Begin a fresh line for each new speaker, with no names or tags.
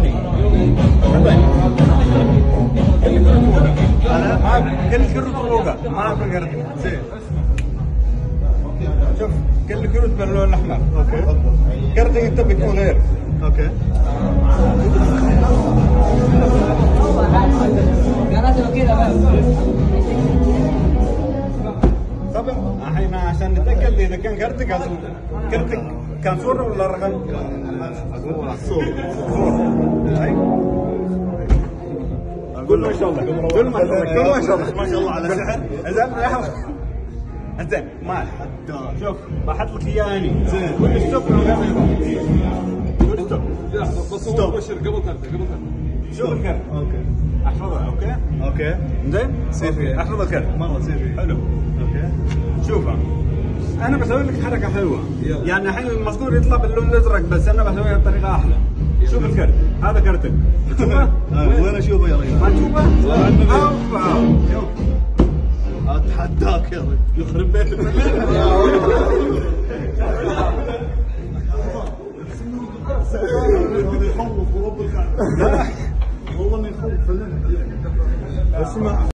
كل كروت فوقها ما في كرت زين. شوف كل كروت باللون الاحمر. اوكي. كرتك انت بيكون غير. اوكي. طبعا الحين عشان نتاكد اذا كان كرتك كان صوره ولا رقم؟ صوره. قول ما شاء الله. قول ما شاء الله. قول ما شاء الله. ما شاء الله على سحر. زين ما شوف بحط لك اياه هني. زين. قول ستوب من غير ما يقول. ستوب. بس هو بشر قبل كرته. شوف الكرت. اوكي. احفظها. اوكي. زين؟ سير فيها. احفظ الكرت. مره سير فيها. حلو. اوكي. شوفها. انا بسوي لك حركه حلوه. يعني الحين المصدور يطلع باللون الازرق بس انا بسويها بطريقه احلى. شوف الكرت. هذا كرتك. تشوفه؟
وين اشوفه يا رجال؟
ما تشوفه؟ شوف.
اتحداك يا رجل يخرب بيتك. يخوف ورب الكعبه. والله انه يخوف. اسمع